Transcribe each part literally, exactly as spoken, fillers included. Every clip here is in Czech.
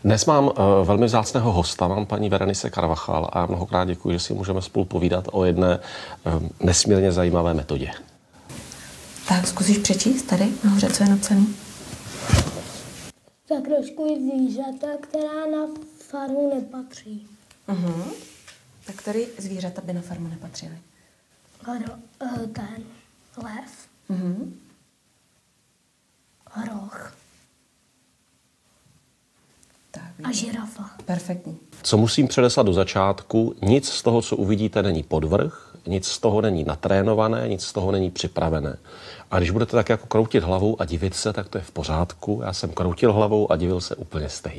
Dnes mám uh, velmi vzácného hosta, mám paní Berenice Carvajal a mnohokrát děkuji, že si můžeme spolu povídat o jedné um, nesmírně zajímavé metodě. Tak zkusíš přečíst tady nahoře, co je napsaný? Zakročkuj zvířata, která na farmu nepatří. Uh-huh. Tak který zvířata by na farmu nepatřily? Hro, ten lev. Uh-huh. Hroch. Tak, a žirafa. Perfektní. Co musím předeslat do začátku, nic z toho, co uvidíte, není podvrh, nic z toho není natrénované, nic z toho není připravené. A když budete tak jako kroutit hlavou a divit se, tak to je v pořádku. Já jsem kroutil hlavou a divil se úplně stejně.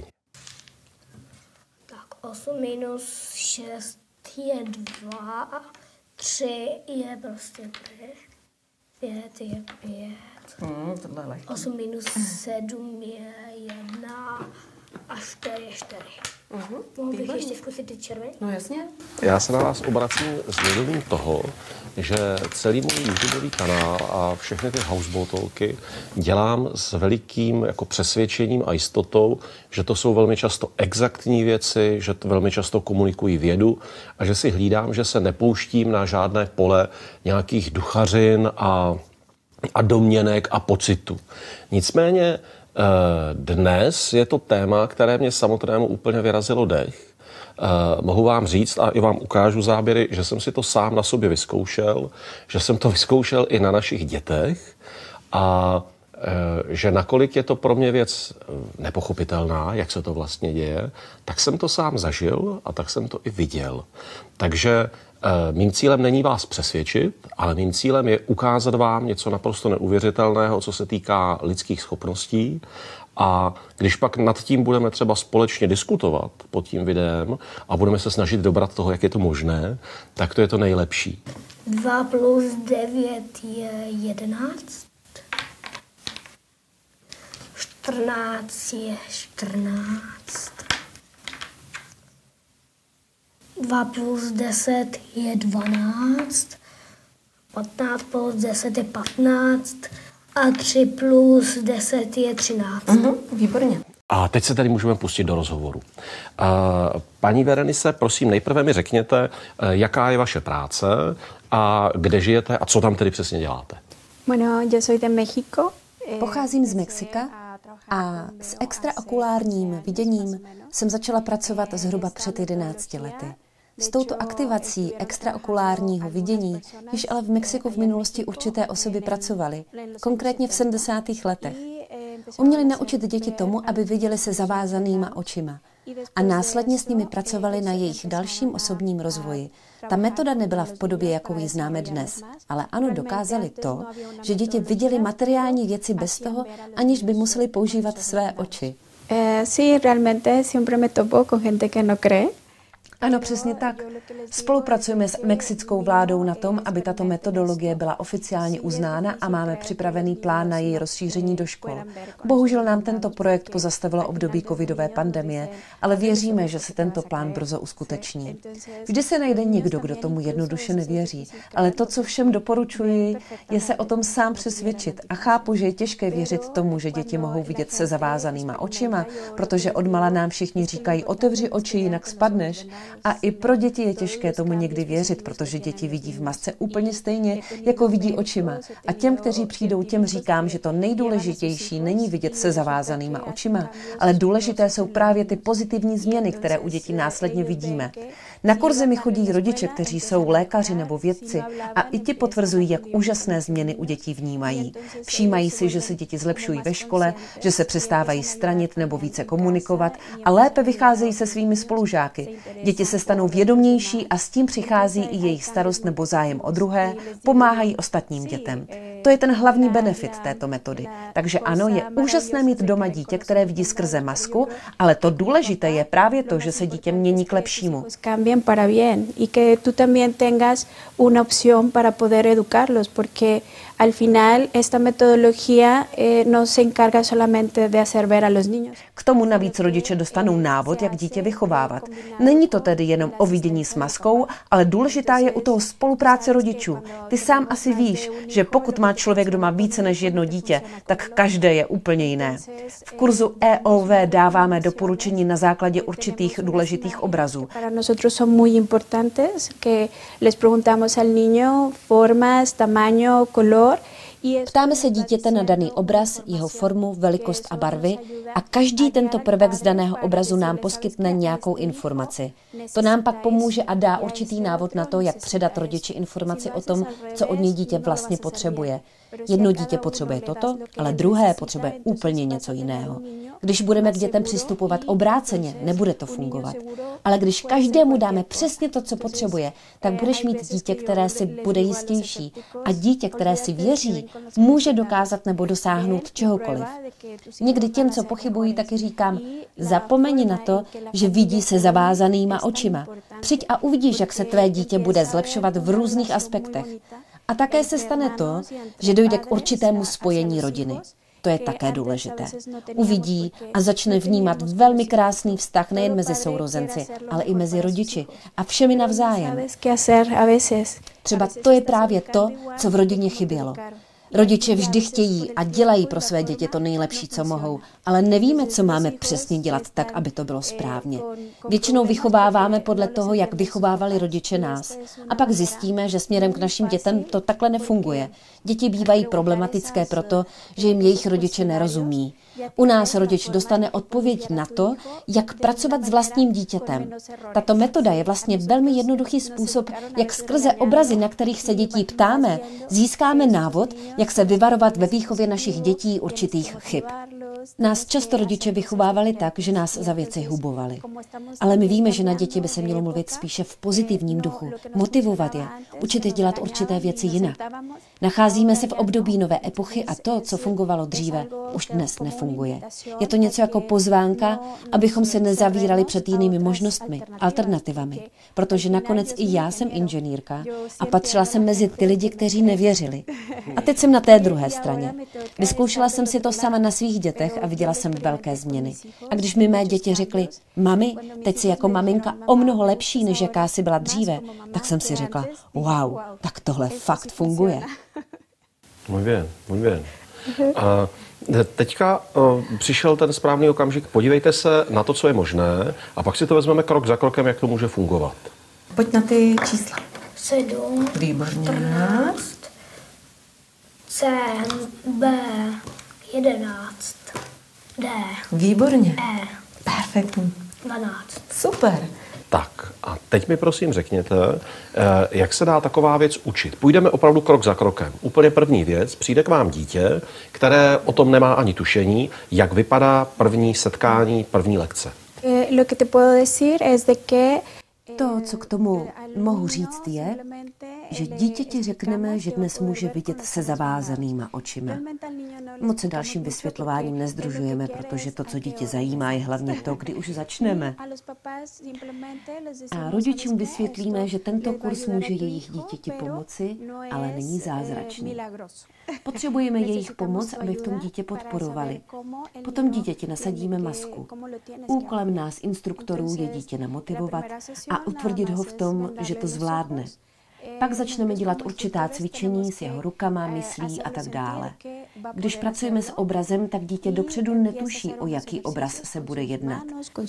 Tak osm minus šest je dva, tři je prostě tři, pět je pět. Hmm, tohle je lehký. osm minus sedm je jedna a čtyři je čtyři. Uh-huh. Mohl bych ještě zkusit ty červené? No jasně. Já se na vás obracím s vědomím toho, že celý můj YouTubeový kanál a všechny ty houseboatolky dělám s velikým jako přesvědčením a jistotou, že to jsou velmi často exaktní věci, že to velmi často komunikují vědu a že si hlídám, že se nepouštím na žádné pole nějakých duchařin a, a domněnek a pocitů. Nicméně dnes je to téma, které mě samotnému úplně vyrazilo dech. Mohu vám říct a i vám ukážu záběry, že jsem si to sám na sobě vyzkoušel, že jsem to vyzkoušel i na našich dětech a že nakolik je to pro mě věc nepochopitelná, jak se to vlastně děje, tak jsem to sám zažil a tak jsem to i viděl. Takže mým cílem není vás přesvědčit, ale mým cílem je ukázat vám něco naprosto neuvěřitelného, co se týká lidských schopností. A když pak nad tím budeme třeba společně diskutovat pod tím videem a budeme se snažit dobrat toho, jak je to možné, tak to je to nejlepší. dva plus devět je jedenáct. čtrnáct je čtrnáct. dva plus deset je dvanáct. patnáct plus deset je patnáct. A tři plus deset je třináct. Uh-huh, výborně. A teď se tady můžeme pustit do rozhovoru. Paní Berenice, prosím, nejprve mi řekněte, jaká je vaše práce a kde žijete a co tam tedy přesně děláte. Bueno, yo soy de México. Pocházím z Mexika a s extraokulárním viděním jsem začala pracovat zhruba před jedenácti lety. S touto aktivací extraokulárního vidění již ale v Mexiku v minulosti určité osoby pracovaly, konkrétně v sedmdesátých letech. Uměli naučit děti tomu, aby viděli se zavázanýma očima a následně s nimi pracovali na jejich dalším osobním rozvoji. Ta metoda nebyla v podobě, jakou ji známe dnes, ale ano, dokázali to, že děti viděli materiální věci bez toho, aniž by museli používat své oči. Sí, realmente siempre me topo con gente que no cree. Ano, přesně tak. Spolupracujeme s mexickou vládou na tom, aby tato metodologie byla oficiálně uznána a máme připravený plán na její rozšíření do škol. Bohužel nám tento projekt pozastavilo období covidové pandemie, ale věříme, že se tento plán brzo uskuteční. Vždy se najde někdo, kdo tomu jednoduše nevěří, ale to, co všem doporučuji, je se o tom sám přesvědčit a chápu, že je těžké věřit tomu, že děti mohou vidět se zavázanýma očima, protože odmala nám všichni říkají, otevři oči, jinak spadneš. A i pro děti je těžké tomu někdy věřit, protože děti vidí v masce úplně stejně, jako vidí očima. A těm, kteří přijdou, těm říkám, že to nejdůležitější není vidět se zavázanýma očima, ale důležité jsou právě ty pozitivní změny, které u dětí následně vidíme. Na kurzy mi chodí rodiče, kteří jsou lékaři nebo vědci a i ti potvrzují, jak úžasné změny u dětí vnímají. Všímají si, že se děti zlepšují ve škole, že se přestávají stranit nebo více komunikovat a lépe vycházejí se svými spolužáky. Děti se stanou vědomější a s tím přichází i jejich starost nebo zájem o druhé, pomáhají ostatním dětem. To je ten hlavní benefit této metody. Takže ano, je úžasné mít doma dítě, které vidí skrze masku, ale to důležité je právě to, že se dítě mění k lepšímu. Para bien y que tú también tengas una opción para poder educarlos, porque al final esta metodología eh, no se encarga solamente de hacer ver a los niños. K tomu navíc rodiče dostanou návod, jak dítě vychovávat. Není to tedy jenom o vidění s maskou, ale důležitá je u toho spolupráce rodičů. Ty sám asi víš, že pokud má člověk doma více než jedno dítě, tak každé je úplně jiné. V kurzu E O V dáváme doporučení na základě určitých důležitých obrazů. Para nosotros son muy importantes que les preguntamos al niño formas, tamaño, color. Ptáme se dítěte na daný obraz, jeho formu, velikost a barvy a každý tento prvek z daného obrazu nám poskytne nějakou informaci. To nám pak pomůže a dá určitý návod na to, jak předat rodiči informaci o tom, co od něj dítě vlastně potřebuje. Jedno dítě potřebuje toto, ale druhé potřebuje úplně něco jiného. Když budeme k dětem přistupovat obráceně, nebude to fungovat. Ale když každému dáme přesně to, co potřebuje, tak budeš mít dítě, které si bude jistější. A dítě, které si věří, může dokázat nebo dosáhnout čehokoliv. Někdy těm, co pochybují, taky říkám, zapomeň na to, že vidí se zavázanýma očima. Přijď a uvidíš, jak se tvé dítě bude zlepšovat v různých aspektech. A také se stane to, že dojde k určitému spojení rodiny. To je také důležité. Uvidí a začne vnímat velmi krásný vztah nejen mezi sourozenci, ale i mezi rodiči a všemi navzájem. Třeba to je právě to, co v rodině chybělo. Rodiče vždy chtějí a dělají pro své děti to nejlepší, co mohou, ale nevíme, co máme přesně dělat tak, aby to bylo správně. Většinou vychováváme podle toho, jak vychovávali rodiče nás. A pak zjistíme, že směrem k našim dětem to takhle nefunguje. Děti bývají problematické proto, že jim jejich rodiče nerozumí. U nás rodič dostane odpověď na to, jak pracovat s vlastním dítětem. Tato metoda je vlastně velmi jednoduchý způsob, jak skrze obrazy, na kterých se dětí ptáme, získáme návod, jak se vyvarovat ve výchově našich dětí určitých chyb. Nás často rodiče vychovávali tak, že nás za věci hubovali. Ale my víme, že na děti by se mělo mluvit spíše v pozitivním duchu, motivovat je, učit je dělat určité věci jinak. Nacházíme se v období nové epochy a to, co fungovalo dříve, už dnes nefunguje. Je to něco jako pozvánka, abychom se nezavírali před jinými možnostmi, alternativami. Protože nakonec i já jsem inženýrka a patřila jsem mezi ty lidi, kteří nevěřili. A teď jsem na té druhé straně. Vyzkoušela jsem si to sama na svých dětech a viděla jsem velké změny. A když mi mé děti řekly, mami, teď jsi jako maminka o mnoho lepší, než jaká jsi byla dříve, tak jsem si řekla, wow, tak tohle fakt funguje. Muy bien, muy bien. A teďka uh, přišel ten správný okamžik. Podívejte se na to, co je možné, a pak si to vezmeme krok za krokem, jak to může fungovat. Pojď na ty čísla. sedm, Výborně. čtrnáct, C, B, jedenáct, D, Výborně. E, Perfektní. dvanáct. Super. Tak a teď mi prosím řekněte, jak se dá taková věc učit. Půjdeme opravdu krok za krokem. Úplně první věc, přijde k vám dítě, které o tom nemá ani tušení, jak vypadá první setkání, první lekce. Lo que te puedo decir es de que To, co k tomu mohu říct, je, že dítěti řekneme, že dnes může vidět se zavázanýma očima. Moc se dalším vysvětlováním nezdružujeme, protože to, co dítě zajímá, je hlavně to, kdy už začneme. A rodičům vysvětlíme, že tento kurz může jejich dítěti pomoci, ale není zázračný. Potřebujeme jejich pomoc, aby v tom dítě podporovali. Potom dítěti nasadíme masku. Úkolem nás, instruktorů, je dítě namotivovat a utvrdit ho v tom, že to zvládne. Pak začneme dělat určitá cvičení s jeho rukama, myslí a tak dále. Když pracujeme s obrazem, tak dítě dopředu netuší, o jaký obraz se bude jednat.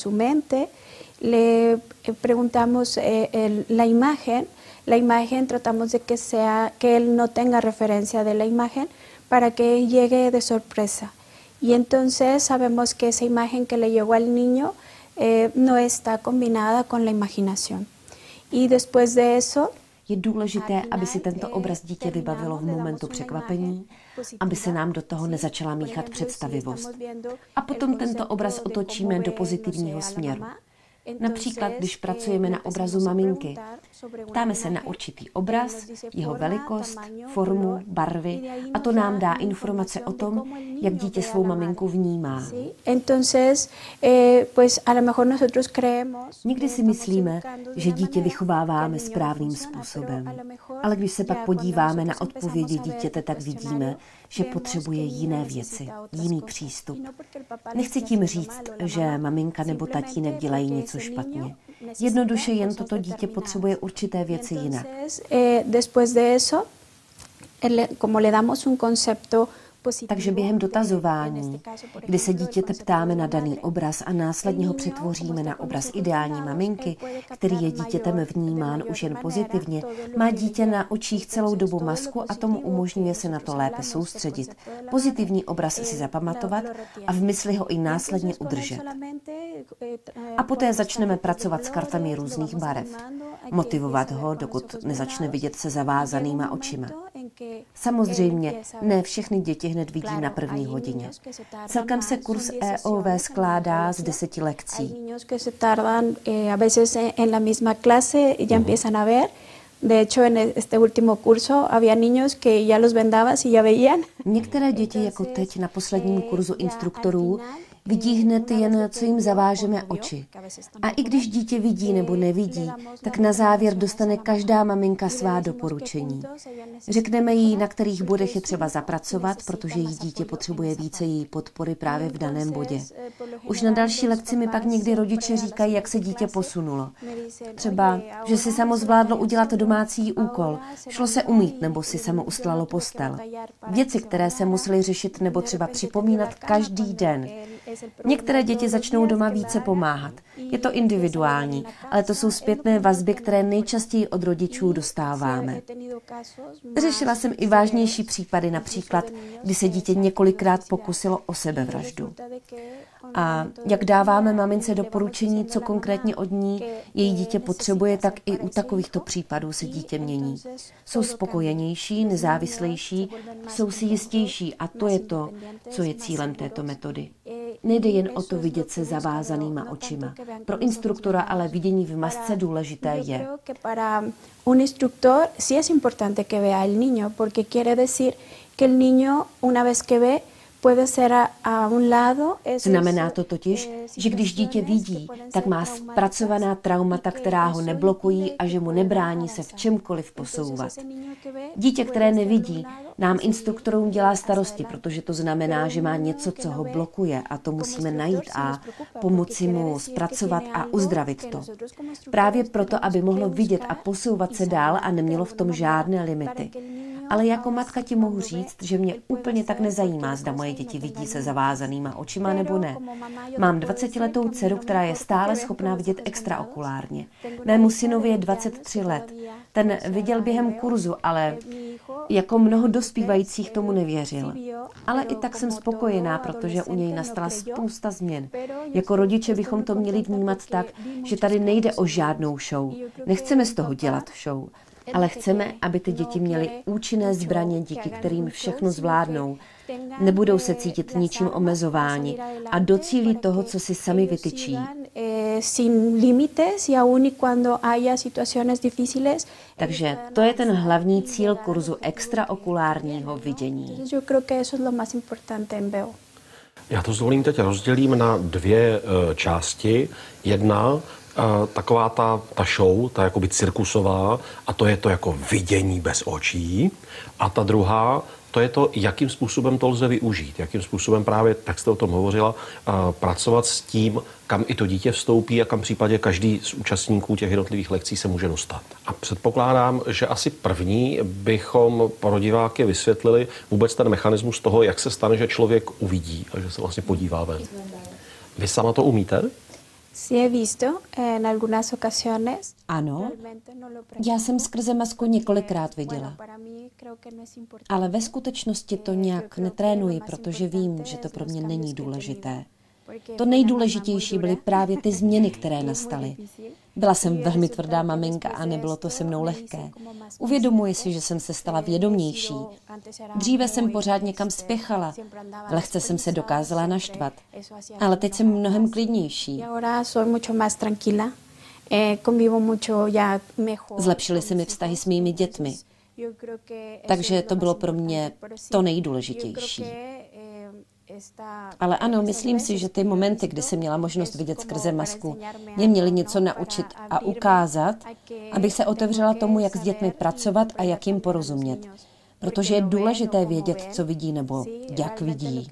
Le preguntamos la imagen, la imagen tratamos de que sea que él no tenga referencia de la imagen para que llegue de sorpresa. Y entonces sabemos que esa imagen que le llegó al niño eh, no está combinada con la imaginación. Y después de eso je důležité, aby si tento obraz dítě vybavilo v momentu překvapení, aby se nám do toho nezačala míchat představivost. A potom tento obraz otočíme do pozitivního směru. Například, když pracujeme na obrazu maminky. Ptáme se na určitý obraz, jeho velikost, formu, barvy a to nám dá informace o tom, jak dítě svou maminku vnímá. Někdy si myslíme, že dítě vychováváme správným způsobem, ale když se pak podíváme na odpovědi dítěte, tak vidíme, že potřebuje jiné věci, jiný přístup. Nechci tím říct, že maminka nebo tatínek dělají něco špatně. Jednoduše jen toto dítě potřebuje určité věci jinak. Después de eso, como le damos un concepto. Takže během dotazování, kdy se dítěte ptáme na daný obraz a následně ho přetvoříme na obraz ideální maminky, který je dítětem vnímán už jen pozitivně, má dítě na očích celou dobu masku a tomu umožňuje se na to lépe soustředit, pozitivní obraz si zapamatovat a v mysli ho i následně udržet. A poté začneme pracovat s kartami různých barev, motivovat ho, dokud nezačne vidět se zavázanýma očima. Samozřejmě ne všechny děti hned vidí na první hodině. Celkem se kurz E O V skládá z deseti lekcí. De hecho, en este último curso había niños que ya los vendabas y ya veían. Některé děti, jako teď na posledním kurzu instruktorů, vidí hned jen, co jim zavážeme oči. A i když dítě vidí nebo nevidí, tak na závěr dostane každá maminka svá doporučení. Řekneme jí, na kterých bodech je třeba zapracovat, protože jejich dítě potřebuje více její podpory právě v daném bodě. Už na další lekci mi pak někdy rodiče říkají, jak se dítě posunulo. Třeba, že si samo zvládlo udělat domácí úkol, šlo se umýt nebo si samo ustlalo postel. Věci, které se museli řešit nebo třeba připomínat každý den. Některé děti začnou doma více pomáhat. Je to individuální, ale to jsou zpětné vazby, které nejčastěji od rodičů dostáváme. Řešila jsem i vážnější případy, například, kdy se dítě několikrát pokusilo o sebevraždu. A jak dáváme mamince doporučení, co konkrétně od ní její dítě potřebuje, tak i u takovýchto případů se dítě mění. Jsou spokojenější, nezávislejší, jsou si jistější a to je to, co je cílem této metody. Nejde jen o to vidět se zavázanýma očima. Pro instruktora ale vidění v masce důležité je. Un instructor sí es importante que vea el niño, porque quiere decir que el niño una vez que ve puede ser a, a un lado. Znamená to totiž, že když dítě vidí, tak má zpracovaná traumata, která ho neblokují a že mu nebrání se v čemkoliv posouvat. Dítě, které nevidí, nám instruktorům dělá starosti, protože to znamená, že má něco, co ho blokuje a to musíme najít a pomoci mu zpracovat a uzdravit to. Právě proto, aby mohlo vidět a posouvat se dál a nemělo v tom žádné limity. Ale jako matka ti mohu říct, že mě úplně tak nezajímá, zda moje děti vidí se zavázanýma očima nebo ne. Mám dvacetiletou dceru, která je stále schopná vidět extraokulárně. Mému synovi je dvacet tři let. Ten viděl během kurzu, ale jako mnoho dospívajících tomu nevěřil. Ale i tak jsem spokojená, protože u něj nastala spousta změn. Jako rodiče bychom to měli vnímat tak, že tady nejde o žádnou show. Nechceme z toho dělat show. Ale chceme, aby ty děti měly účinné zbraně, díky kterým všechno zvládnou. Nebudou se cítit ničím omezováni a docílí toho, co si sami vytyčí. Takže to je ten hlavní cíl kurzu extraokulárního vidění. Já to zvolím teď rozdělím na dvě uh, části. Jedna uh, taková ta, ta show, ta jakoby cirkusová, a to je to jako vidění bez očí. A ta druhá, to je to, jakým způsobem to lze využít, jakým způsobem právě, tak jste o tom hovořila, uh, pracovat s tím, kam i to dítě vstoupí a kam v případě každý z účastníků těch jednotlivých lekcí se může dostat. A předpokládám, že asi první bychom pro diváky vysvětlili vůbec ten mechanismus toho, jak se stane, že člověk uvidí a že se vlastně podívá ven. Vy sama to umíte? Ano, já jsem skrze masku několikrát viděla. Ale ve skutečnosti to nějak netrénuji, protože vím, že to pro mě není důležité. To nejdůležitější byly právě ty změny, které nastaly. Byla jsem velmi tvrdá maminka a nebylo to se mnou lehké. Uvědomuji si, že jsem se stala vědomější. Dříve jsem pořád někam spěchala. Lehce jsem se dokázala naštvat. Ale teď jsem mnohem klidnější. Zlepšily se mi vztahy s mými dětmi. Takže to bylo pro mě to nejdůležitější. Ale ano, myslím si, že ty momenty, kdy jsem měla možnost vidět skrze masku, mě měly něco naučit a ukázat, abych se otevřela tomu, jak s dětmi pracovat a jak jim porozumět. Protože je důležité vědět, co vidí nebo jak vidí.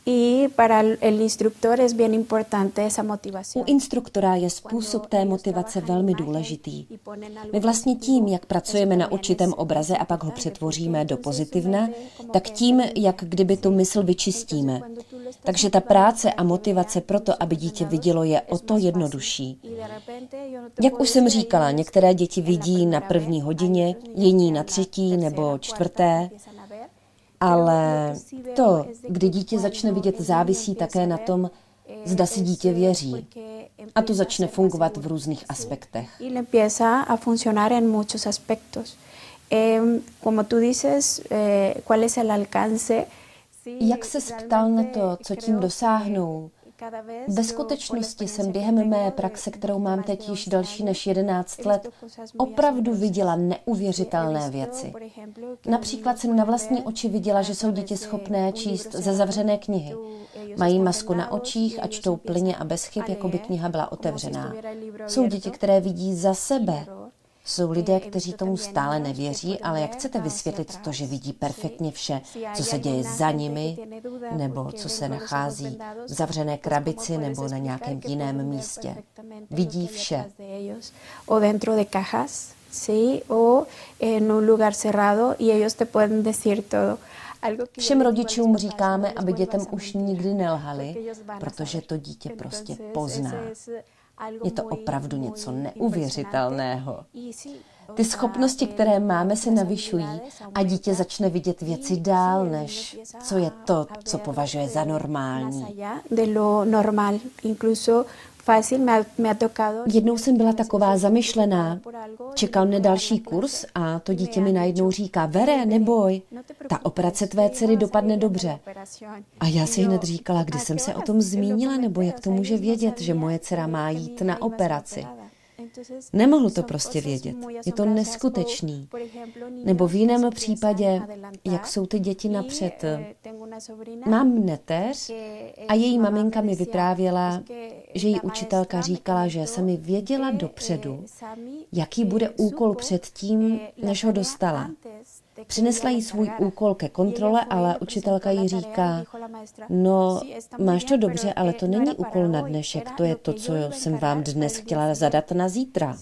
Y para el instructor es bien importante esa motivación. U instruktora je způsob té motivace velmi důležitý. My vlastně tím, jak pracujeme na určitém obraze a pak ho přetvoříme do pozitivna, tak tím, jak kdyby tu mysl vyčistíme. Takže ta práce a motivace pro to, aby dítě vidělo, je o to jednodušší. Jak už jsem říkala, některé děti vidí na první hodině, jiní na třetí nebo čtvrté, ale to, kdy dítě začne vidět, závisí také na tom, zda si dítě věří. A to začne fungovat v různých aspektech. Y le empieza a funcionar en muchos aspectos. Eh, como tú dices, eh, ¿cuál es el alcance? Jak se ptal na to, co tím dosáhnou? Ve skutečnosti jsem během mé praxe, kterou mám teď již delší než jedenáct let, opravdu viděla neuvěřitelné věci. Například jsem na vlastní oči viděla, že jsou děti schopné číst ze zavřené knihy. Mají masku na očích a čtou plyně a bez chyb, jako by kniha byla otevřená. Jsou děti, které vidí za sebe. Jsou lidé, kteří tomu stále nevěří, ale jak chcete vysvětlit to, že vidí perfektně vše, co se děje za nimi, nebo co se nachází v zavřené krabici nebo na nějakém jiném místě? Vidí vše. O dentro de cajas, sí, o en un lugar cerrado y ellos te pueden decir todo. Všem rodičům říkáme, aby dětem už nikdy nelhali, protože to dítě prostě pozná. Je to opravdu něco neuvěřitelného. Ty schopnosti, které máme, se navyšují a dítě začne vidět věci dál, než co je to, co považuje za normální. Jednou jsem byla taková zamyšlená. Čekal mne další kurz a to dítě mi najednou říká: Vere, neboj, ta operace tvé dcery dopadne dobře. A já si hned říkala, kdy jsem se o tom zmínila, nebo jak to může vědět, že moje dcera má jít na operaci. Nemohl to prostě vědět. Je to neskutečný. Nebo v jiném případě, jak jsou ty děti napřed. Mám neteř a její maminka mi vyprávěla, že jí učitelka říkala, že se mi věděla dopředu, jaký bude úkol před tím, než ho dostala. Přinesla jí svůj úkol ke kontrole, ale učitelka jí říká: no, máš to dobře, ale to není úkol na dnešek, to je to, co jsem vám dnes chtěla zadat na zítra.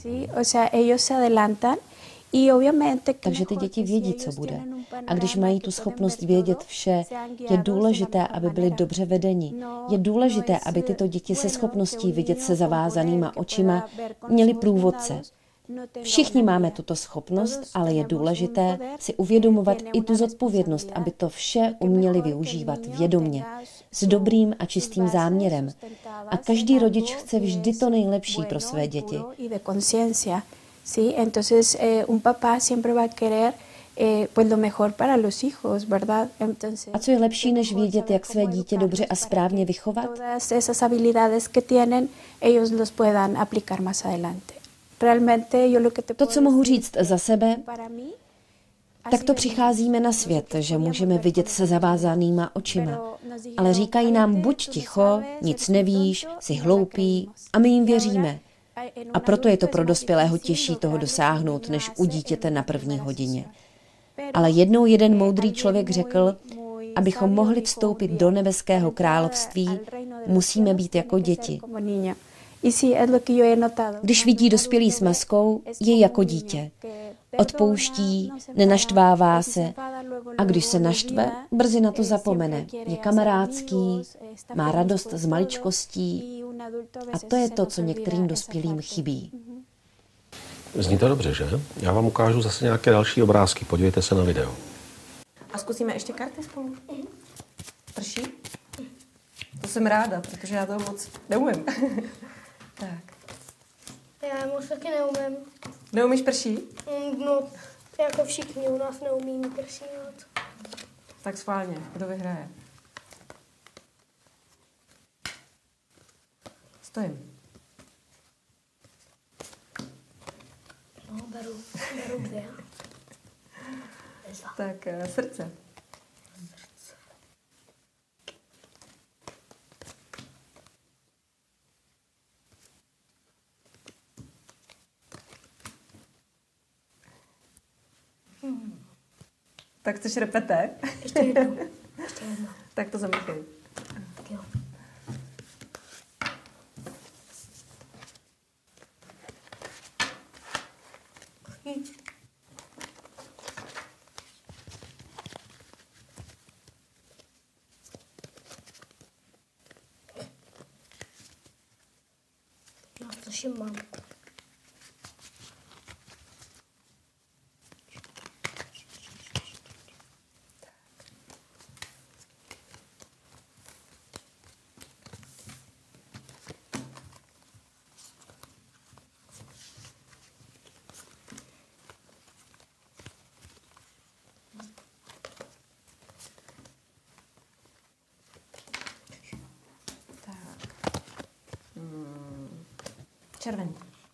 Takže ty děti vědí, co bude. A když mají tu schopnost vědět vše, je důležité, aby byli dobře vedeni. Je důležité, aby tyto děti se schopností vidět se zavázanýma očima měli průvodce. Všichni máme tuto schopnost, ale je důležité si uvědomovat i tu zodpovědnost, aby to vše uměli využívat vědomě, s dobrým a čistým záměrem. A každý rodič chce vždy to nejlepší pro své děti. A co je lepší, než vědět, jak své dítě dobře a správně vychovat? To, co mohu říct za sebe, tak to přicházíme na svět, že můžeme vidět se zavázanýma očima. Ale říkají nám: buď ticho, nic nevíš, jsi hloupý, a my jim věříme. A proto je to pro dospělého těžší toho dosáhnout, než u dítěte na první hodině. Ale jednou jeden moudrý člověk řekl: abychom mohli vstoupit do nebeského království, musíme být jako děti. Když vidí dospělý s maskou, je jako dítě. Odpouští, nenaštvává se a když se naštve, brzy na to zapomene. Je kamarádský, má radost z maličkostí a to je to, co některým dospělým chybí. Zní to dobře, že? Já vám ukážu zase nějaké další obrázky. Podívejte se na video. A zkusíme ještě karty spolu? Prší? To jsem ráda, protože já toho moc neumím. Tak. Já moc taky neumím. Neumíš prší? Mm, No, jako všichni u nás neumí prší moc. Tak schválně, kdo vyhraje? Stojím. No, beru, beru dvě. Tak uh, srdce. Tak chceš repete? Ještě jednou. Ještě jednou. Tak to zamykej. Jít. Já to všimám. Červený.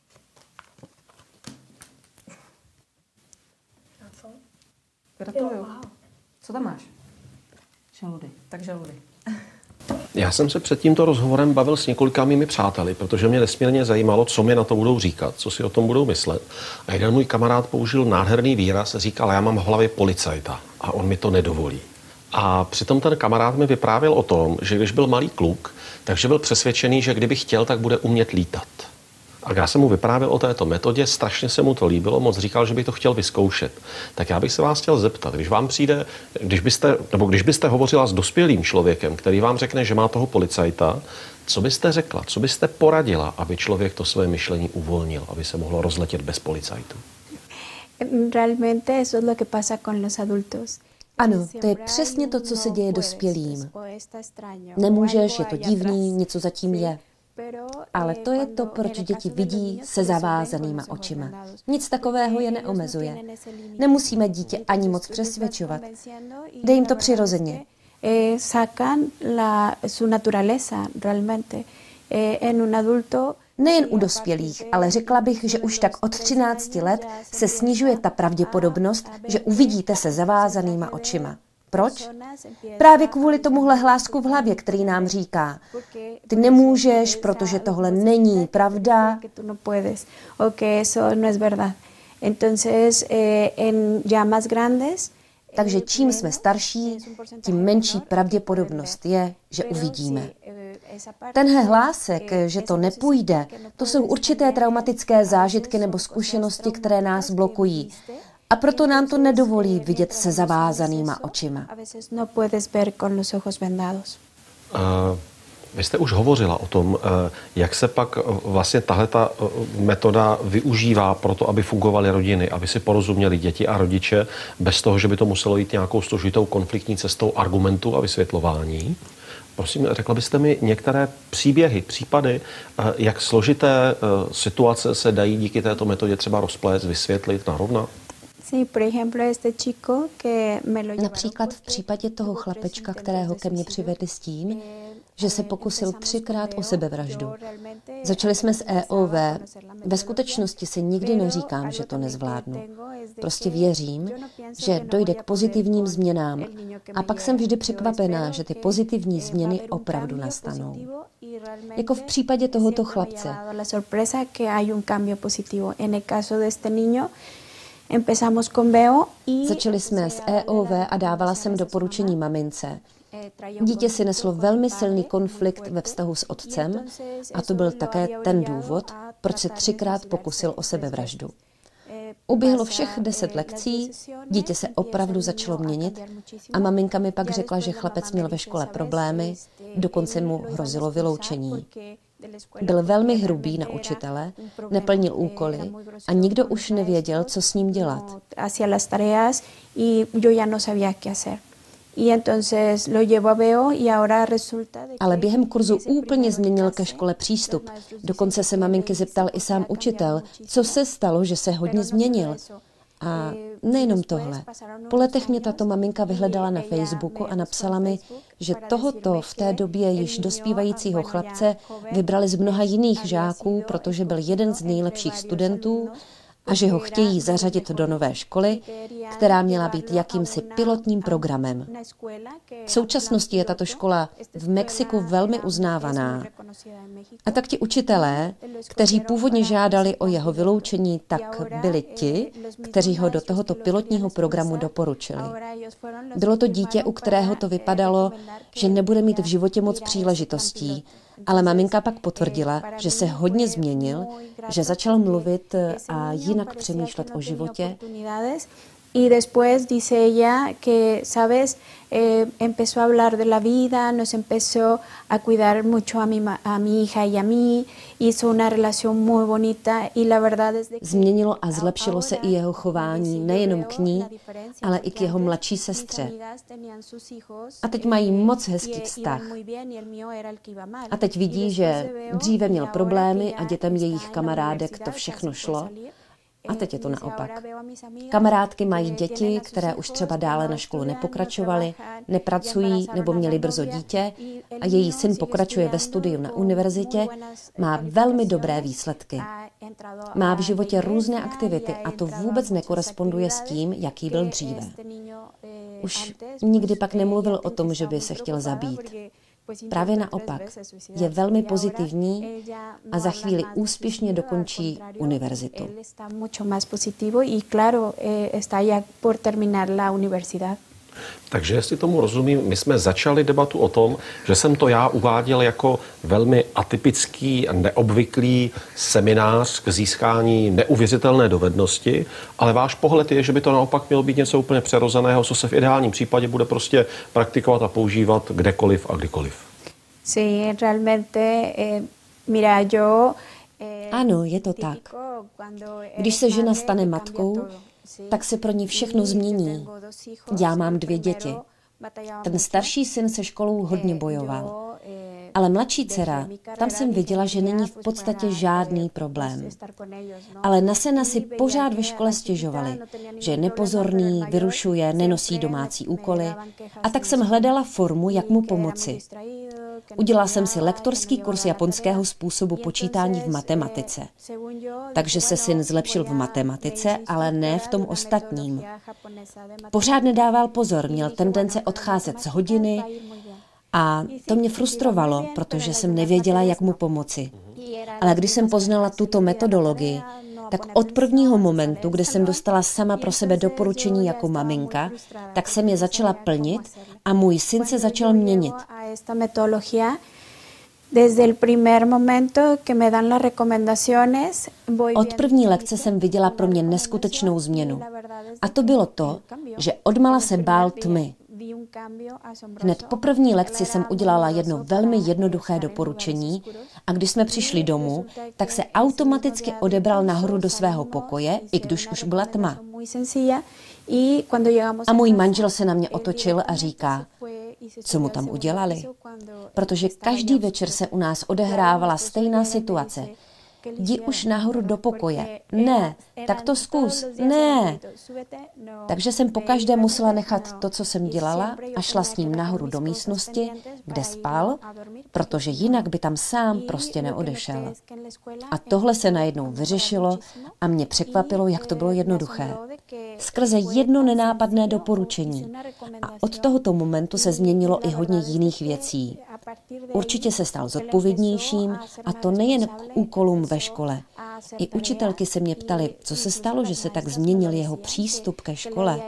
A co? Gratuluju. Jo, wow. Co tam máš? Žaludy. Tak žaludy. Já jsem se před tímto rozhovorem bavil s několika mými přáteli, protože mě nesmírně zajímalo, co mi na to budou říkat, co si o tom budou myslet. A jeden můj kamarád použil nádherný výraz, říkal, já mám v hlavě policajta a on mi to nedovolí. A přitom ten kamarád mi vyprávěl o tom, že když byl malý kluk, takže byl přesvědčený, že kdyby chtěl, tak bude umět lítat. A já jsem mu vyprávěl o této metodě, strašně se mu to líbilo, moc říkal, že by to chtěl vyzkoušet. Tak já bych se vás chtěl zeptat, když vám přijde, když byste, nebo když byste hovořila s dospělým člověkem, který vám řekne, že má toho policajta, co byste řekla, co byste poradila, aby člověk to své myšlení uvolnil, aby se mohlo rozletět bez policajtů? Realmente eso es lo que pasa con los adultos. Ano, to je přesně to, co se děje dospělým. Nemůžeš, je to divný, něco zatím je. Ale to je to, proč děti vidí se zavázanýma očima. Nic takového je neomezuje. Nemusíme dítě ani moc přesvědčovat. Dej jim to přirozeně. Sacan la, su naturaleza realmente. En un adulto Nejen u dospělých, ale řekla bych, že už tak od třinácti let se snižuje ta pravděpodobnost, že uvidíte se zavázanýma očima. Proč? Právě kvůli tomuhle hlásku v hlavě, který nám říká, ty nemůžeš, protože tohle není pravda. Takže čím jsme starší, tím menší pravděpodobnost je, že uvidíme. Tenhle hlásek, že to nepůjde, to jsou určité traumatické zážitky nebo zkušenosti, které nás blokují. A proto nám to nedovolí vidět se zavázanýma očima. Uh, vy jste už hovořila o tom, jak se pak vlastně tahleta metoda využívá pro to, aby fungovaly rodiny, aby si porozuměli děti a rodiče, bez toho, že by to muselo jít nějakou složitou konfliktní cestou argumentu a vysvětlování. Prosím, řekla byste mi některé příběhy, případy, jak složité situace se dají díky této metodě třeba rozplést, vysvětlit, narovnat? Například v případě toho chlapečka, kterého ke mně přivedli s tím, že se pokusil třikrát o sebevraždu. Začali jsme s E O V. Ve skutečnosti si nikdy neříkám, že to nezvládnu. Prostě věřím, že dojde k pozitivním změnám a pak jsem vždy překvapená, že ty pozitivní změny opravdu nastanou. Jako v případě tohoto chlapce. Začali jsme s E O V a dávala jsem doporučení mamince. Dítě si neslo velmi silný konflikt ve vztahu s otcem a to byl také ten důvod, proč se třikrát pokusil o sebevraždu. Uběhlo všech deset lekcí, dítě se opravdu začalo měnit a maminka mi pak řekla, že chlapec měl ve škole problémy, dokonce mu hrozilo vyloučení. Byl velmi hrubý na učitele, neplnil úkoly a nikdo už nevěděl, co s ním dělat. Ale během kurzu úplně změnil ke škole přístup. Dokonce se maminky zeptal i sám učitel, co se stalo, že se hodně změnil. A nejenom tohle. Po letech mě tato maminka vyhledala na Facebooku a napsala mi, že tohoto v té době již dospívajícího chlapce vybrali z mnoha jiných žáků, protože byl jeden z nejlepších studentů a že ho chtějí zařadit do nové školy, která měla být jakýmsi pilotním programem. V současnosti je tato škola v Mexiku velmi uznávaná. A tak ti učitelé, kteří původně žádali o jeho vyloučení, tak byli ti, kteří ho do tohoto pilotního programu doporučili. Bylo to dítě, u kterého to vypadalo, že nebude mít v životě moc příležitostí Ale maminka pak potvrdila, že se hodně změnil, že začal mluvit a jinak přemýšlet o životě. Y después dice ella que, sabes, eh, empezó a hablar de la vida, nos empezó a cuidar mucho a mi, a mi hija y a mí, hizo una relación muy bonita y la verdad es de que změnilo a zlepšilo se i jeho chování nejenom k ní, ale i k jeho mladší sestře. A teď mají moc hezký vztah. A teď vidí, že dříve měl problémy a dětem jejich kamarádek to všechno šlo. A teď je to naopak. Kamarádky mají děti, které už třeba dále na školu nepokračovaly, nepracují nebo měli brzo dítě a její syn pokračuje ve studiu na univerzitě, má velmi dobré výsledky. Má v životě různé aktivity a to vůbec nekoresponduje s tím, jaký byl dříve. Už nikdy pak nemluvil o tom, že by se chtěl zabít. Právě naopak, je velmi pozitivní a za chvíli úspěšně dokončí univerzitu. Takže jestli tomu rozumím, my jsme začali debatu o tom, že jsem to já uváděl jako velmi atypický a neobvyklý seminář k získání neuvěřitelné dovednosti, ale váš pohled je, že by to naopak mělo být něco úplně přirozeného, co se v ideálním případě bude prostě praktikovat a používat kdekoliv a kdykoliv. Sí, realmente, eh, mira, yo, eh, ano, je to tak. Když se žena stane matkou, tak se pro ní všechno změní. Já mám dvě děti. Ten starší syn se školou hodně bojoval. Ale mladší dcera, tam jsem viděla, že není v podstatě žádný problém. Ale na syna si pořád ve škole stěžovali, že je nepozorný, vyrušuje, nenosí domácí úkoly. A tak jsem hledala formu, jak mu pomoci. Udělala jsem si lektorský kurz japonského způsobu počítání v matematice. Takže se syn zlepšil v matematice, ale ne v tom ostatním. Pořád nedával pozor, měl tendence odcházet z hodiny a to mě frustrovalo, protože jsem nevěděla, jak mu pomoci. Ale když jsem poznala tuto metodologii, tak od prvního momentu, kdy jsem dostala sama pro sebe doporučení jako maminka, tak jsem je začala plnit a můj syn se začal měnit. Od první lekce jsem viděla pro mě neskutečnou změnu. A to bylo to, že odmala se bál tmy. Hned po první lekci jsem udělala jedno velmi jednoduché doporučení a když jsme přišli domů, tak se automaticky odebral nahoru do svého pokoje, i když už byla tma. A můj manžel se na mě otočil a říká, co mu tam udělali? Protože každý večer se u nás odehrávala stejná situace. Jdi už nahoru do pokoje. Ne, tak to zkus. Ne. Takže jsem pokaždé musela nechat to, co jsem dělala, a šla s ním nahoru do místnosti, kde spal, protože jinak by tam sám prostě neodešel. A tohle se najednou vyřešilo a mě překvapilo, jak to bylo jednoduché. Skrze jedno nenápadné doporučení. A od tohoto momentu se změnilo i hodně jiných věcí. Určitě se stal zodpovědnějším, a to nejen k úkolům ve škole. I učitelky se mě ptaly, co se stalo, že se tak změnil jeho přístup ke škole.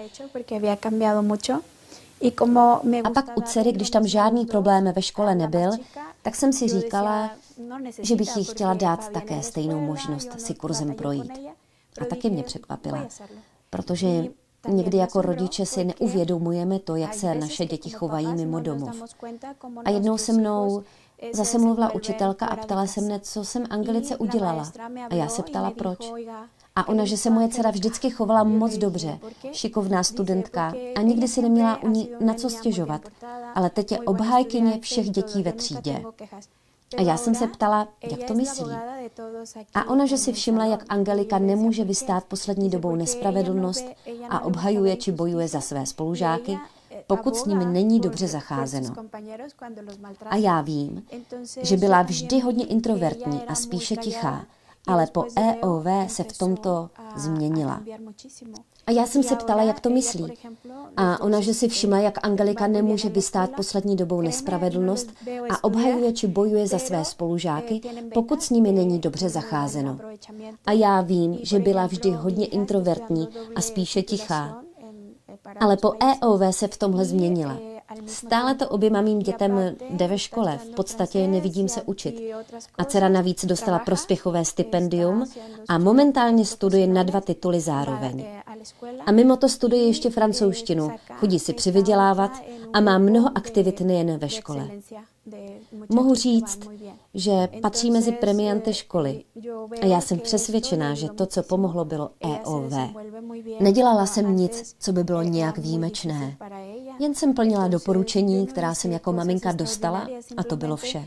A pak u dcery, když tam žádný problém ve škole nebyl, tak jsem si říkala, že bych jí chtěla dát také stejnou možnost si kurzem projít. A taky mě překvapila, protože někdy jako rodiče si neuvědomujeme to, jak se naše děti chovají mimo domov. A jednou se mnou zase mluvila učitelka a ptala se mne, co jsem Angelice udělala. A já se ptala, proč. A ona, že se moje dcera vždycky chovala moc dobře, šikovná studentka a nikdy si neměla u ní na co stěžovat. Ale teď je obhájkyně všech dětí ve třídě. A já jsem se ptala, jak to myslí. A ona, že si všimla, jak Angelika nemůže vystát poslední dobou nespravedlnost a obhajuje či bojuje za své spolužáky, pokud s nimi není dobře zacházeno. A já vím, že byla vždy hodně introvertní a spíše tichá, ale po E O V se v tomto změnila. A já jsem se ptala, jak to myslí. A ona, že si všimla, jak Angelika nemůže vystát poslední dobou nespravedlnost a obhajuje či bojuje za své spolužáky, pokud s nimi není dobře zacházeno. A já vím, že byla vždy hodně introvertní a spíše tichá. Ale po E O V se v tomhle změnila. Stále to oběma mým dětem jde ve škole, v podstatě nevidím se učit. A dcera navíc dostala prospěchové stipendium a momentálně studuje na dva tituly zároveň. A mimo to studuje ještě francouzštinu, chodí si přivydělávat a má mnoho aktivit nejen ve škole. Mohu říct, že patří mezi premianty školy a já jsem přesvědčená, že to, co pomohlo, bylo E O V. Nedělala jsem nic, co by bylo nějak výjimečné. Jen jsem plnila doporučení, která jsem jako maminka dostala a to bylo vše.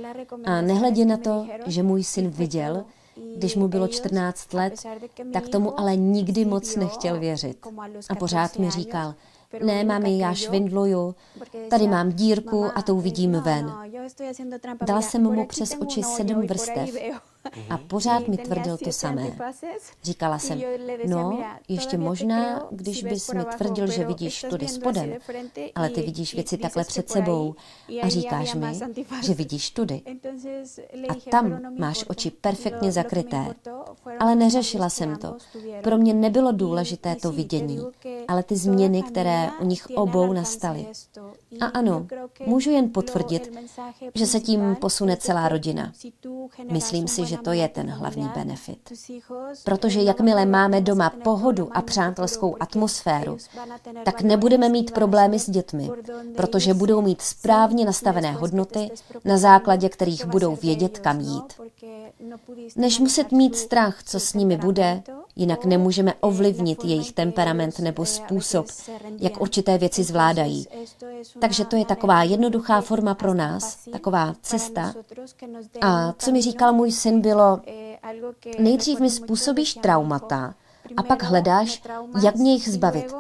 A nehledě na to, že můj syn viděl, když mu bylo čtrnáct let, tak tomu ale nikdy moc nechtěl věřit. A pořád mi říkal, ne, mami, já švindluju, tady mám dírku a to uvidím ven. Dala jsem mu přes oči sedm vrstev a pořád mi tvrdil to samé. Říkala jsem, no, ještě možná, když bys mi tvrdil, že vidíš tudy spodem, ale ty vidíš věci takhle před sebou a říkáš mi, že vidíš tudy. A tam máš oči perfektně zakryté. Ale neřešila jsem to. Pro mě nebylo důležité to vidění, ale ty změny, které u nich obou nastaly. A ano, můžu jen potvrdit, že se tím posune celá rodina. Myslím si, že to je ten hlavní benefit. Protože jakmile máme doma pohodu a přátelskou atmosféru, tak nebudeme mít problémy s dětmi, protože budou mít správně nastavené hodnoty, na základě kterých budou vědět, kam jít. Než muset mít strach, co s nimi bude, jinak nemůžeme ovlivnit jejich temperament nebo způsob, jak určité věci zvládají. Takže to je taková jednoduchá forma pro nás, taková cesta. A co mi říkal můj syn, bylo, nejdřív mi způsobíš traumata a pak hledáš, jak mě jich zbavit.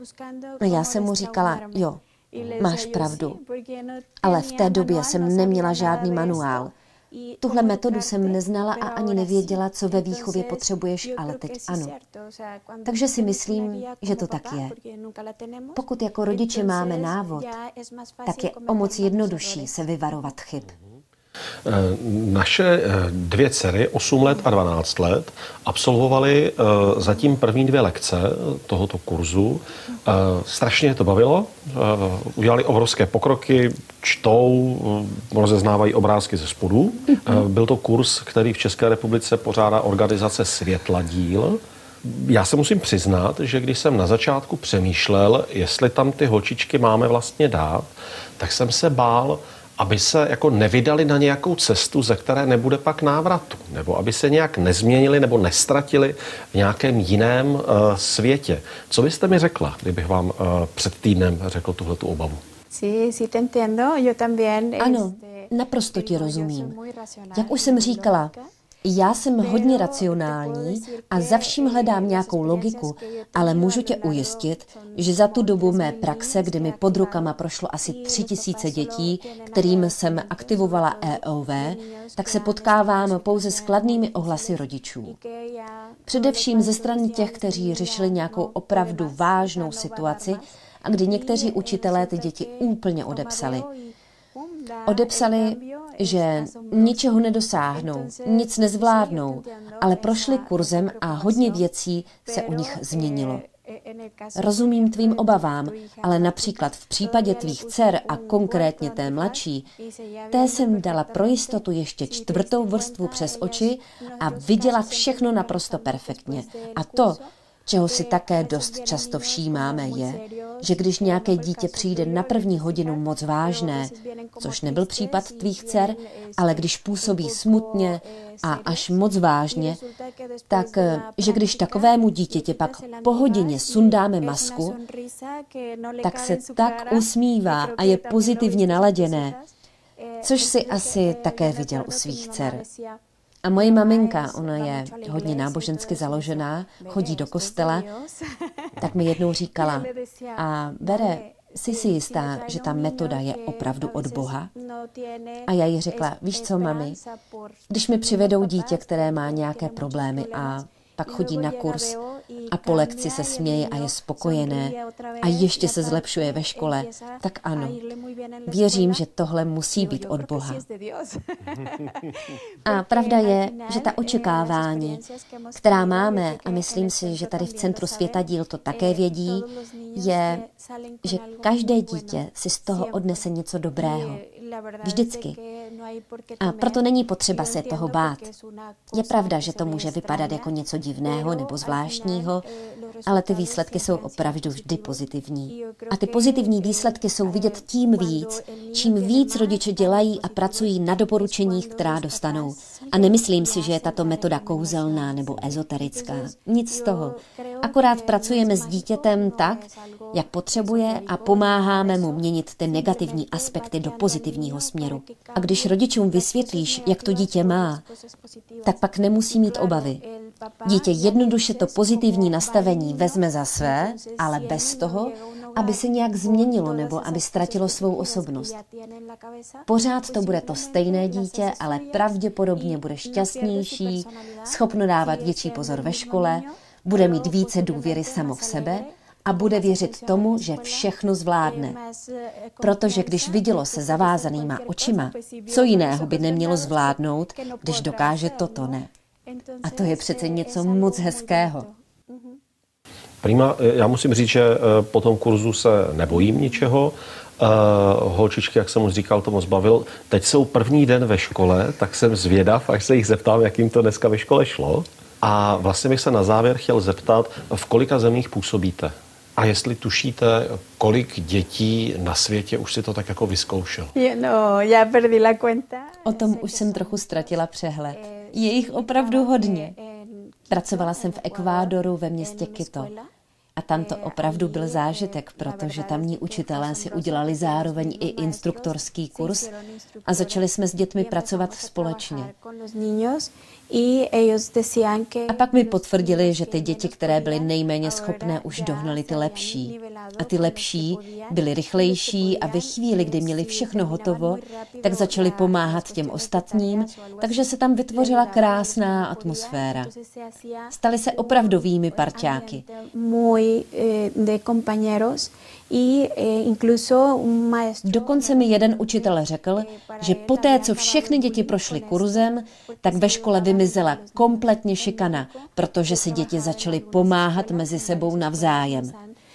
A já jsem mu říkala, jo, máš pravdu. Ale v té době jsem neměla žádný manuál. Tuhle metodu jsem neznala a ani nevěděla, co ve výchově potřebuješ, ale teď ano. Takže si myslím, že to tak je. Pokud jako rodiče máme návod, tak je o moc jednodušší se vyvarovat chyb. Naše dvě dcery, osm let a dvanáct let, absolvovaly zatím první dvě lekce tohoto kurzu. Strašně je to bavilo, udělali obrovské pokroky, čtou, rozeznávají obrázky ze spodu. Byl to kurz, který v České republice pořádá organizace Světladíl. Já se musím přiznat, že když jsem na začátku přemýšlel, jestli tam ty holčičky máme vlastně dát, tak jsem se bál, aby se jako nevydali na nějakou cestu, ze které nebude pak návratu, nebo aby se nějak nezměnili nebo nestratili v nějakém jiném uh, světě. Co byste mi řekla, kdybych vám uh, před týdnem řekl tuhletu obavu? Ano, naprosto ti rozumím. Jak už jsem říkala, já jsem hodně racionální a za vším hledám nějakou logiku, ale můžu tě ujistit, že za tu dobu mé praxe, kdy mi pod rukama prošlo asi tři tisíce dětí, kterým jsem aktivovala E O V, tak se potkávám pouze s kladnými ohlasy rodičů. Především ze strany těch, kteří řešili nějakou opravdu vážnou situaci a kdy někteří učitelé ty děti úplně odepsali. Odepsali, že ničeho nedosáhnou, nic nezvládnou, ale prošli kurzem a hodně věcí se u nich změnilo. Rozumím tvým obavám, ale například v případě tvých dcer a konkrétně té mladší, té jsem dala pro jistotu ještě čtvrtou vrstvu přes oči a viděla všechno naprosto perfektně. A to, čeho si také dost často všímáme, je, že když nějaké dítě přijde na první hodinu moc vážné, což nebyl případ tvých dcer, ale když působí smutně a až moc vážně, tak že když takovému dítěti pak po hodině sundáme masku, tak se tak usmívá a je pozitivně naladěné, což si asi také viděl u svých dcer. A moje maminka, ona je hodně nábožensky založená, chodí do kostela, tak mi jednou říkala, a Bere, jsi si jistá, že ta metoda je opravdu od Boha? A já jí řekla, víš co, mami, když mi přivedou dítě, které má nějaké problémy a pak chodí na kurz a po lekci se směje a je spokojené a ještě se zlepšuje ve škole, tak ano, věřím, že tohle musí být od Boha. A pravda je, že ta očekávání, která máme, a myslím si, že tady v Centru Světadíl to také vědí, je, že každé dítě si z toho odnese něco dobrého. Vždycky. A proto není potřeba se toho bát. Je pravda, že to může vypadat jako něco divného nebo zvláštního, ale ty výsledky jsou opravdu vždy pozitivní. A ty pozitivní výsledky jsou vidět tím víc, čím víc rodiče dělají a pracují na doporučeních, která dostanou. A nemyslím si, že je tato metoda kouzelná nebo ezoterická. Nic z toho. Akorát pracujeme s dítětem tak, jak potřebuje a pomáháme mu měnit ty negativní aspekty do pozitivního směru. A když rodičům vysvětlíš, jak to dítě má, tak pak nemusí mít obavy. Dítě jednoduše to pozitivní nastavení vezme za své, ale bez toho, aby se nějak změnilo nebo aby ztratilo svou osobnost. Pořád to bude to stejné dítě, ale pravděpodobně bude šťastnější, schopno dávat větší pozor ve škole, bude mít více důvěry samo v sebe a bude věřit tomu, že všechno zvládne. Protože když vidělo se zavázanýma očima, co jiného by nemělo zvládnout, když dokáže toto ne. A to je přece něco moc hezkého. Prima, já musím říct, že po tom kurzu se nebojím ničeho. Holčičky, jak jsem už říkal, to moc bavil. Teď jsou první den ve škole, tak jsem zvědav, až se jich zeptám, jak jim to dneska ve škole šlo. A vlastně bych se na závěr chtěl zeptat, v kolika zemích působíte? A jestli tušíte, kolik dětí na světě už si to tak jako vyzkoušel? No, já perdí la cuenta. O tom už jsem trochu ztratila přehled. Je jich opravdu hodně. Pracovala jsem v Ekvádoru ve městě Quito. A tam to opravdu byl zážitek, protože tamní učitelé si udělali zároveň i instruktorský kurz a začali jsme s dětmi pracovat společně. A pak mi potvrdili, že ty děti, které byly nejméně schopné, už dohnaly ty lepší. A ty lepší byly rychlejší a ve chvíli, kdy měli všechno hotovo, tak začali pomáhat těm ostatním, takže se tam vytvořila krásná atmosféra. Stali se opravdovými parťáky. Dokonce mi jeden učitel řekl, že poté, co všechny děti prošly kurzem, tak ve škole vymizela kompletně šikana, protože si děti začaly pomáhat mezi sebou navzájem.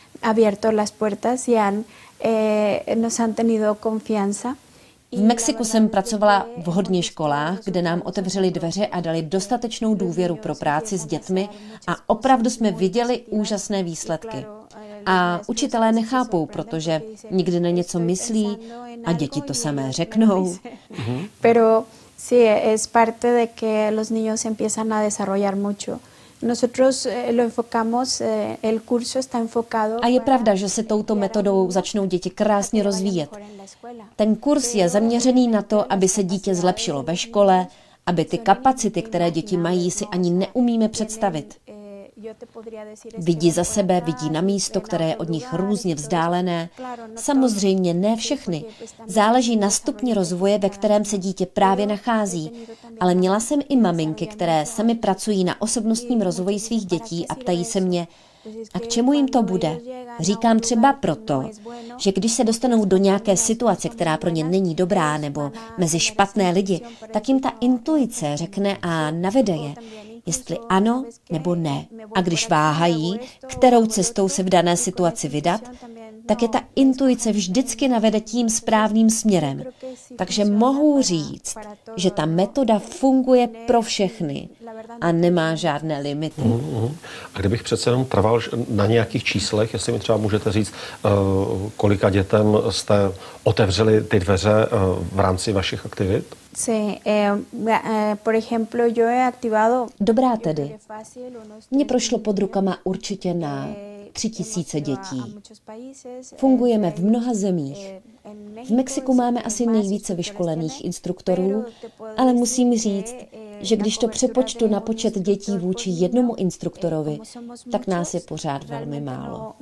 V Mexiku jsem pracovala v hodně školách, kde nám otevřeli dveře a dali dostatečnou důvěru pro práci s dětmi a opravdu jsme viděli úžasné výsledky. A učitelé nechápou, protože nikdy na něco myslí a děti to samé řeknou. Pero sí, es parte de que los niños empiezan a desarrollar mucho. Nosotros lo enfocamos, el curso está enfocado. A je pravda, že se touto metodou začnou děti krásně rozvíjet. Ten kurz je zaměřený na to, aby se dítě zlepšilo ve škole, aby ty kapacity, které děti mají, si ani neumíme představit. Vidí za sebe, vidí na místo, které je od nich různě vzdálené. Samozřejmě ne všechny. Záleží na stupni rozvoje, ve kterém se dítě právě nachází. Ale měla jsem i maminky, které sami pracují na osobnostním rozvoji svých dětí a ptají se mě, a k čemu jim to bude? Říkám třeba proto, že když se dostanou do nějaké situace, která pro ně není dobrá, nebo mezi špatné lidi, tak jim ta intuice řekne a navede je, jestli ano nebo ne. A když váhají, kterou cestou se v dané situaci vydat, tak je ta intuice vždycky navede tím správným směrem. Takže mohu říct, že ta metoda funguje pro všechny a nemá žádné limity. Uh, uh. A kdybych přece jenom trval na nějakých číslech, jestli mi třeba můžete říct, uh, kolika dětem jste otevřeli ty dveře uh, v rámci vašich aktivit? Sí, eh, eh, por ejemplo, yo he activado... Dobrá tedy. Mně prošlo pod rukama určitě na tři tisíce dětí. Fungujeme v mnoha zemích. V Mexiku máme asi nejvíce vyškolených instruktorů, ale musím říct, že když to přepočtu na počet dětí vůči jednomu instruktorovi, tak nás je pořád velmi málo.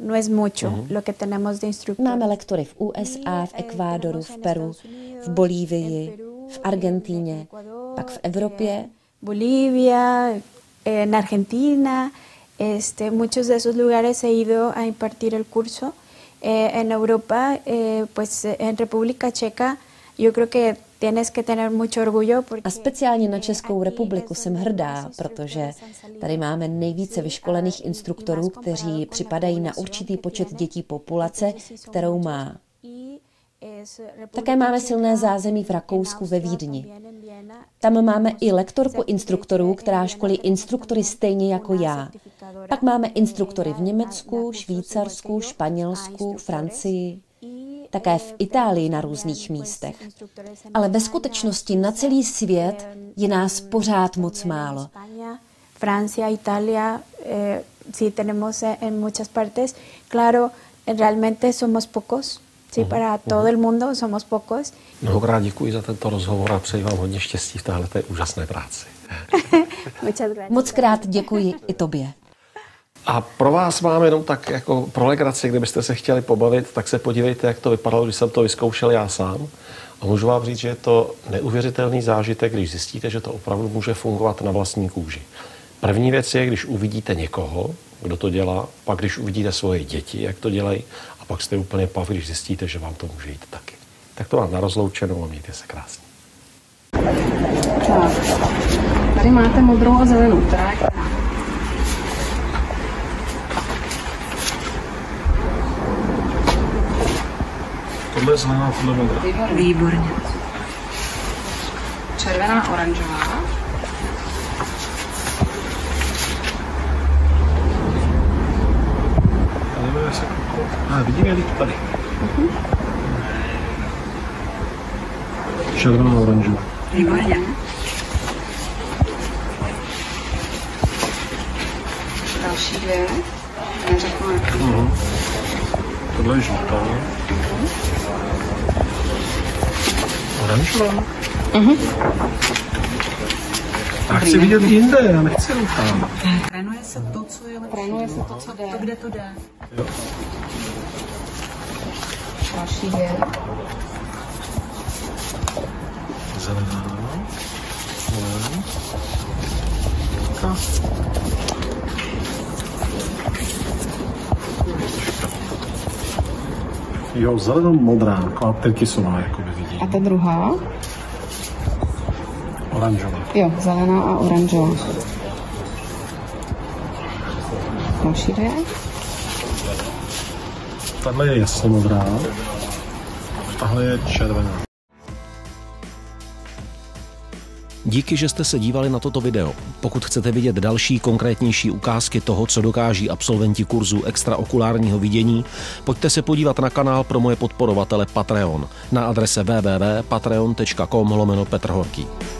Máme lektory v U S A, v Ekvádoru, v Peru, v Bolívii, v Argentíně, pak v Evropě. Bolívia, en Argentina, Este, muchos de esos lugares he ido a impartir el curso. Eh, en Europa, eh, pues en República Čeká, yo creo que tienes que tener mucho orgullo. A speciálně na Českou republiku jsem hrdá, protože tady máme nejvíce vyškolených instruktorů, kteří připadají na určitý počet dětí populace, kterou má. Také máme silné zázemí v Rakousku ve Vídni. Tam máme i lektorku instruktorů, která školí instruktory stejně jako já. Pak máme instruktory v Německu, Švýcarsku, Španělsku, Francii, také v Itálii na různých místech. Ale ve skutečnosti na celý svět je nás pořád moc málo. Francia, Italia, eh, sí tenemos en muchas partes. Claro, realmente somos pocos. Sí, para todo el mundo somos pocos. Mnohokrát děkuji za tento rozhovor a přeji vám hodně štěstí v téhleté úžasné práci. Moc krát děkuji i tobě. A pro vás mám jenom tak jako pro legraci, kdybyste se chtěli pobavit, tak se podívejte, jak to vypadalo, když jsem to vyzkoušel já sám. A můžu vám říct, že je to neuvěřitelný zážitek, když zjistíte, že to opravdu může fungovat na vlastní kůži. První věc je, když uvidíte někoho, kdo to dělá, pak když uvidíte svoje děti, jak to dělají, a pak jste úplně pav, když zjistíte, že vám to může jít taky. Tak to mám na rozloučenou a mějte se krásně. Tak, tady máte modrou a zelenou, která je Tohle je zelená, tohle modrá. Výborně. Výborně. Červená, oranžová. A vidím, je líp tady. Uh-huh. Červená, oranžová. Výborně. Další dvě. Neřeknu jaký. Uh-huh. Tohle je žlutá. Uh-huh. Oranžová. Uh-huh. Já chci vidět jinde, já nechci ruchám. Trénuje se to, co je lepší. Trénuje se to, co jde. To, kde to jde. Jo. Další dvě. Zelená. Zelená. No. Jo, zelenou modrá, taková terkysová, jakoby vidím. A ta druhá? Oranžová. Jo, zelená a oranžová. Další dvě. Tahle je jasně modrá. Tahle je červená. Díky, že jste se dívali na toto video. Pokud chcete vidět další konkrétnější ukázky toho, co dokáží absolventi kurzu extraokulárního vidění, pojďte se podívat na kanál pro moje podporovatele Patreon na adrese w w w tečka patreon tečka com lomeno Petr Horký.